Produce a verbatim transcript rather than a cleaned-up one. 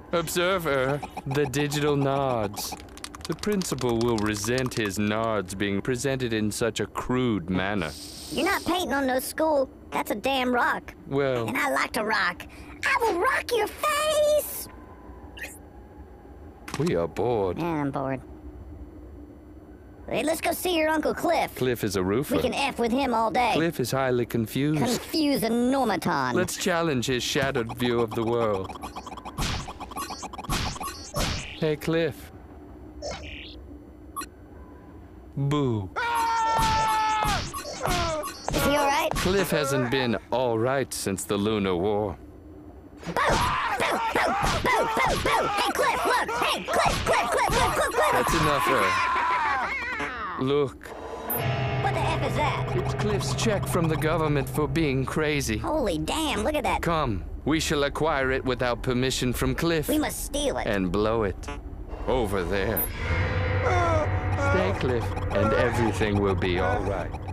Observer, the digital nods. The principal will resent his nods being presented in such a crude manner. You're not painting on no school. That's a damn rock. Well... And I like to rock. I will rock your face! We are bored. Yeah, I'm bored. Hey, let's go see your Uncle Cliff. Cliff is a roofer. We can F with him all day. Cliff is highly confused. Confuse a normaton. Let's challenge his shattered view of the world. Hey, Cliff. Boo. Is he all right? Cliff hasn't been all right since the Lunar War. Boo! Boo! Boo! Boo! Boo! Boo! Hey, Cliff, look! Hey, Cliff! Cliff! Cliff! Cliff! Cliff! Cliff! That's enough, uh, Look. What the F is that? It's Cliff's check from the government for being crazy. Holy damn, look at that. Come, we shall acquire it without permission from Cliff. We must steal it. And blow it. Over there. Stay, Cliff, and everything will be all right.